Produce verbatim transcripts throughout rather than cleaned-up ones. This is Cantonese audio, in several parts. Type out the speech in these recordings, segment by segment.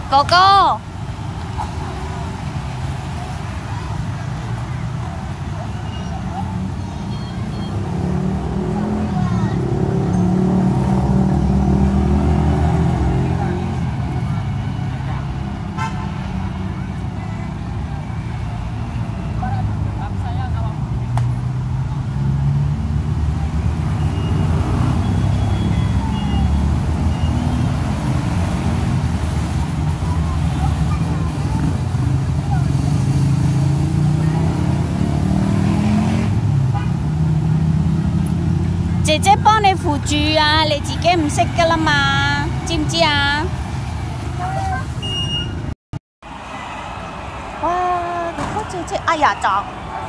哥哥。姐姐幫你扶住啊，你自己唔識噶啦嘛，知唔知啊？哇，哥哥姐姐，哎呀撞！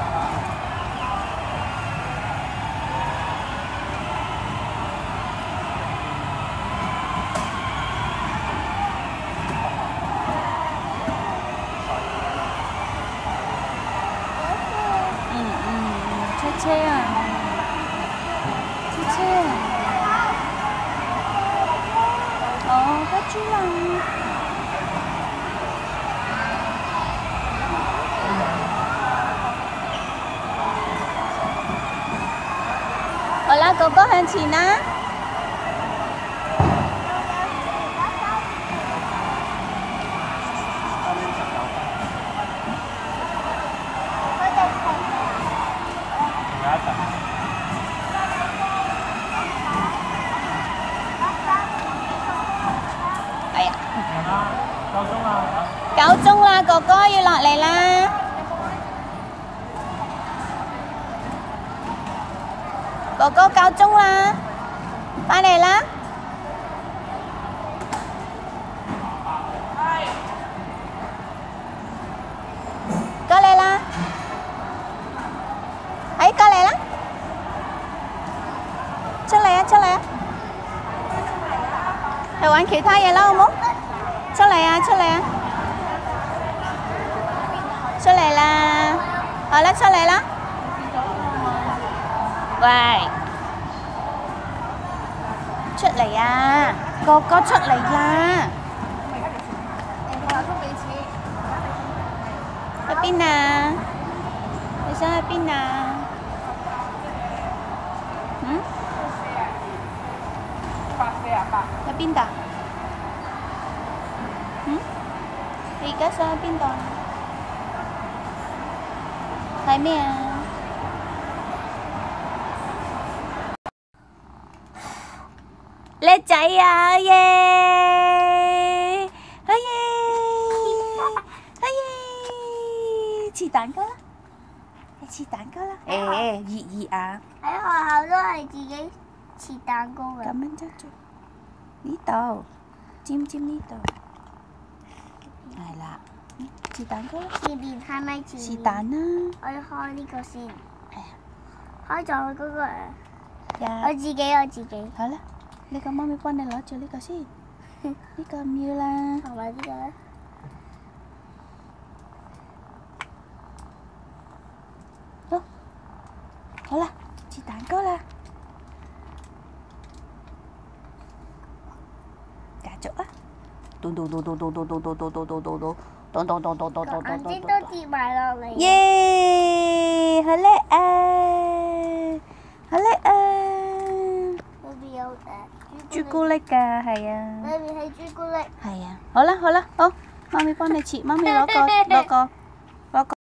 嗯嗯，車車啊！車哦，不知啦。好啦，哥哥向前啦。夠鐘啦，哥哥要落嚟啦。哥哥夠鐘啦，返嚟啦。過嚟啦，哎，過嚟啦，出嚟啊，出嚟啊，去玩其他嘢啦，好冇？出嚟啊，出嚟啊！出嚟啦，好啦，出嚟啦。喂，出嚟啊，哥哥出嚟啦。去邊啊？你想去邊啊？嗯？去邊度？嗯？你而家想去邊度？睇咩啊？叻仔啊！耶！哎耶！哎耶！切蛋糕啦！你切蛋糕啦！誒，熱熱啊！ 喺學校都係自己切蛋糕嘅。 咁樣就做呢度，尖尖呢度，係啦。切蛋糕啦！ 前面係咪前面？ 是蛋啦！ 我要開呢個先。 係啊。 開咗嗰個。 呀！ 我自己我自己。 好啦，呢個媽咪幫你攞住呢個先。呢個唔要啦。 同埋呢個咧。 好。好啦，切蛋糕啦。繼續啊！咚咚咚咚咚咚咚咚咚咚咚咚咚。咚咚咚咚咚咚咚咚咚， 眼睛都跌埋落嚟。 耶！好叻啊！好叻啊！ 裏邊有誒朱古力㗎，係啊。 裏邊係朱古力。 係啊，好啦好啦，好，媽咪幫你切，媽咪攞個攞個。